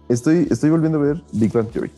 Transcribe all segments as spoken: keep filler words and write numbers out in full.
Estoy, estoy volviendo a ver Big Bang Theory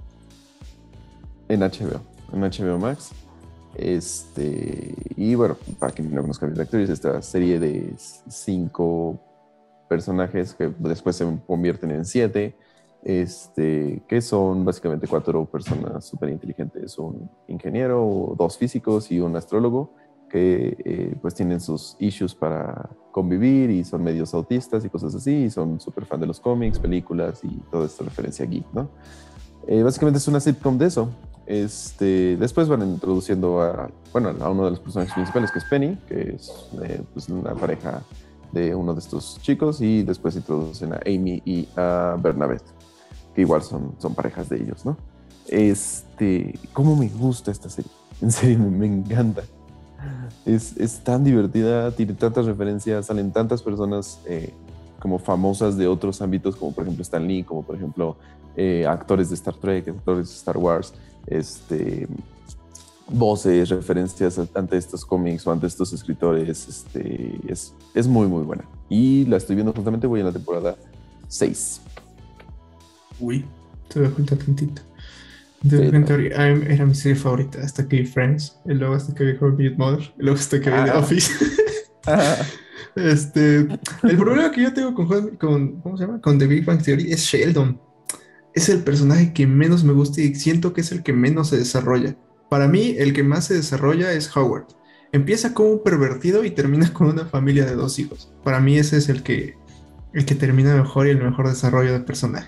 en H B O, en H B O Max. Este, y bueno, para quien no conozca Big Bang Theory, es esta serie de cinco personajes que después se convierten en siete, este, que son básicamente cuatro personas súper inteligentes, un ingeniero, dos físicos y un astrólogo, que eh, pues tienen sus issues para convivir y son medios autistas y cosas así, y son súper fan de los cómics, películas y toda esta referencia geek, ¿no? Eh, básicamente es una sitcom de eso. Este, después van introduciendo a, bueno, a uno de los personajes principales, que es Penny, que es eh, pues una pareja de uno de estos chicos, y después introducen a Amy y a Bernadette, que igual son, son parejas de ellos, ¿no? Este, ¿cómo me gusta esta serie? En serio, me, me encanta. Es, es tan divertida, tiene tantas referencias, salen tantas personas eh, como famosas de otros ámbitos, como por ejemplo Stan Lee, como por ejemplo eh, actores de Star Trek, actores de Star Wars, este, voces, referencias ante estos cómics o ante estos escritores. Este, es, es muy, muy buena. Y la estoy viendo justamente, voy en la temporada seis. Uy, te voy a contar tantito. De Sí, repente ahora- era mi serie favorita hasta que vi Friends, y luego hasta que vi How I Met Your Mother, y luego hasta que vi The ah, Office. ah. Este, el problema que yo tengo con, Juan- con, ¿cómo se llama? Con The Big Bang Theory es Sheldon. Es el personaje que menos me gusta y siento que es el que menos se desarrolla. Para mí, el que más se desarrolla es Howard. Empieza como un pervertido y termina con una familia de dos hijos. Para mí ese es el que, el que termina mejor y el mejor desarrollo de personaje.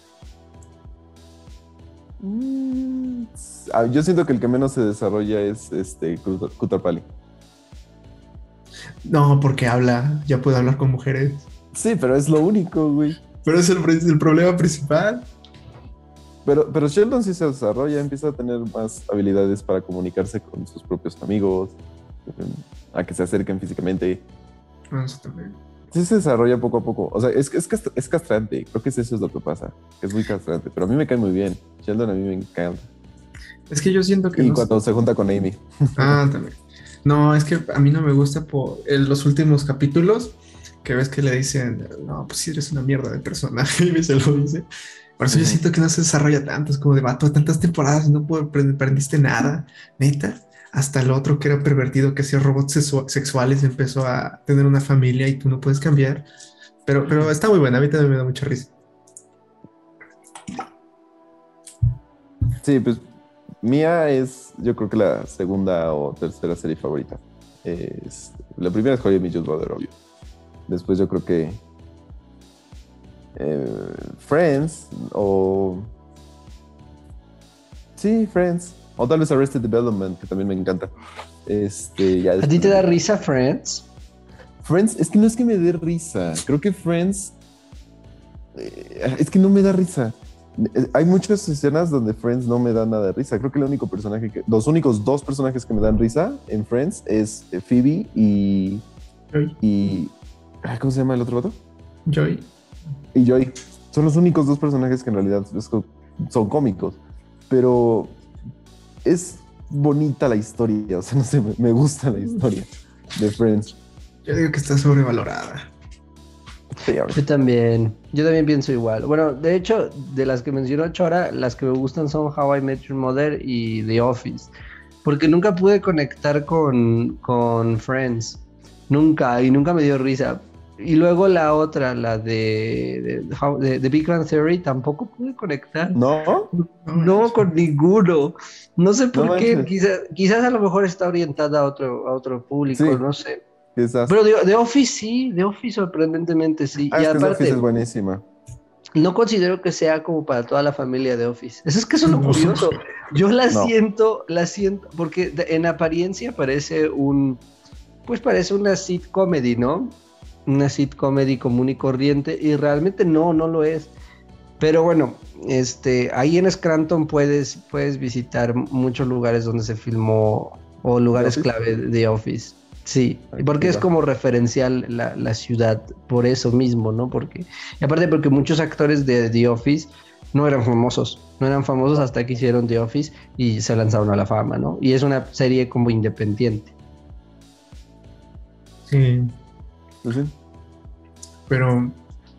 Mm, ah, yo siento que el que menos se desarrolla es este Kutarpali. No, porque habla, ya puede hablar con mujeres. Sí, pero es lo único, güey. Pero es el, el problema principal. Pero, pero Sheldon sí se desarrolla, empieza a tener más habilidades para comunicarse con sus propios amigos, a que se acerquen físicamente. No, eso también. Sí se desarrolla poco a poco. O sea, es, es, es castrante. Creo que eso es lo que pasa. Que es muy castrante. Pero a mí me cae muy bien. Sheldon a mí me encanta. Es que yo siento que Y no. cuando se junta con Amy. Ah, también. No, es que a mí no me gusta por en los últimos capítulos que ves que le dicen, no, pues sí eres una mierda de personaje y se lo dice. Por eso yo Ujú. siento que no se desarrolla tanto, es como de vato, tantas temporadas y no puedo, aprendiste nada, neta. Hasta el otro que era pervertido, que hacía robots sexu- sexuales, empezó a tener una familia y tú no puedes cambiar. Pero, pero está muy buena, a mí también me da mucha risa. Sí, pues mía es, yo creo que la segunda o tercera serie favorita. Es, la primera es How I Met Your Mother, obvio. Después yo creo que eh, Friends o... Sí, Friends. O tal vez Arrested Development, que también me encanta. Este, ya ¿A ti después te de da ahí. risa Friends? Friends, es que no es que me dé risa. Creo que Friends... eh, es que no me da risa. Eh, Hay muchas escenas donde Friends no me da nada de risa. Creo que el único personaje que... Los únicos dos personajes que me dan risa en Friends es eh, Phoebe y... Joy, y ay, ¿cómo se llama el otro vato? Joy. Y Joy. Son los únicos dos personajes que en realidad es co- son cómicos. Pero es bonita la historia. O sea, no sé, me, me gusta la historia de Friends. Yo digo que está sobrevalorada. Sí, a ver. Yo también, yo también pienso igual. Bueno, de hecho, de las que mencionó Chora, las que me gustan son How I Met Your Mother y The Office, porque nunca pude conectar con, con Friends, nunca, y nunca me dio risa. Y luego la otra, la de, de, How- de- de Big Bang Theory, tampoco pude conectar. ¿No? No No, manches. con ninguno. No sé No por qué. manches. Quizás, quizás a lo mejor está orientada a otro, a otro público, Sí, no sé. quizás. Pero The, The Office sí, The Office sorprendentemente sí. Ah, Y es que The Office es aparte, buenísima. no considero que sea como para toda la familia de Office. Eso es que eso es lo No. curioso. Yo la No. siento, la siento, porque de- en apariencia parece un, pues parece una sitcomedy, ¿no? Una sitcomedy común y corriente, y realmente no, no lo es. Pero bueno, este, ahí en Scranton puedes, puedes visitar muchos lugares donde se filmó o ¿The lugares Office? clave de The Office. Sí, porque Aquí es va. como referencial la, la ciudad por eso mismo, ¿no? Porque, y aparte porque muchos actores de The Office no eran famosos, no eran famosos hasta que hicieron The Office y se lanzaron a la fama, ¿no? Y es una serie como independiente. Sí, Pues sí. pero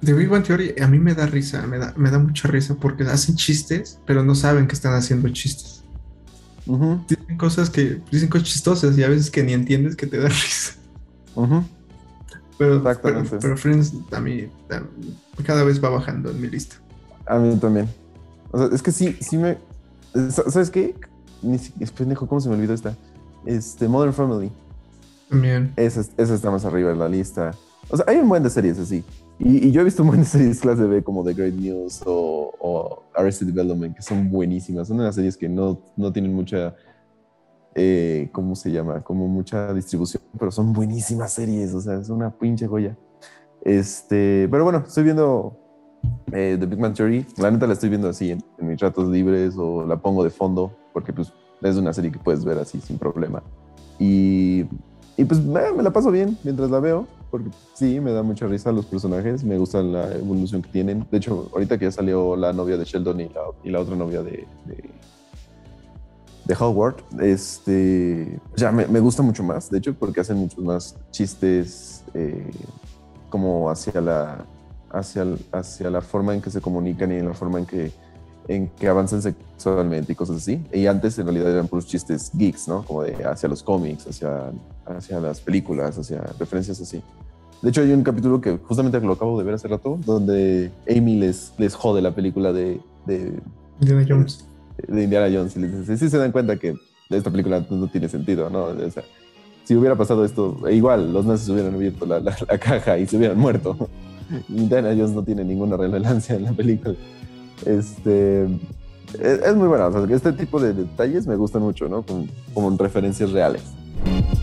The Big Bang Theory a mí me da risa, me da, me da mucha risa porque hacen chistes, pero no saben que están haciendo chistes. Ujú, Dicen cosas que, dicen cosas chistosas y a veces que ni entiendes que te da risa. ujú, Pero, pero, exactamente. pero Friends a mí a mí cada vez va bajando en mi lista. A mí también. O sea, es que sí, sí me... sa- ¿Sabes qué? Ni si- es pendejo, ¿cómo se me olvidó esta? Este, Modern Family. También. Esa, es- esa está más arriba en la lista. O sea, hay un buen de series así. Y, y yo he visto un buen de series clase B como The Great News o, o Arrested Development, que son buenísimas. Son unas series que no, no tienen mucha, eh, ¿cómo se llama? Como mucha distribución, pero son buenísimas series. O sea, es una pinche joya. Este, pero bueno, estoy viendo eh, The Big Bang Theory. La neta la estoy viendo así en, en mis ratos libres o la pongo de fondo porque pues es una serie que puedes ver así sin problema. Y, y pues me, me la paso bien mientras la veo porque sí, me da mucha risa los personajes, me gusta la evolución que tienen. De hecho, ahorita que ya salió la novia de Sheldon y la, y la otra novia de, de, de Howard, este, ya me, me gusta mucho más, de hecho, porque hacen muchos más chistes eh, como hacia la, hacia, hacia la forma en que se comunican y en la forma en que, en que avanzan sexualmente y cosas así. Y antes en realidad eran puros chistes geeks, ¿no? Como de hacia los cómics, hacia, hacia las películas, hacia referencias así. De hecho, hay un capítulo que justamente lo acabo de ver hace rato, donde Amy les, les jode la película de, de, Indiana Jones. de Indiana Jones y les dice, sí se dan cuenta que esta película no, no tiene sentido, ¿no? O sea, si hubiera pasado esto, igual los nazis hubieran abierto la, la, la caja y se hubieran muerto. Indiana Jones no tiene ninguna relevancia en la película. Este, es, es muy bueno, o sea, este tipo de detalles me gustan mucho, ¿no? Como, como referencias reales.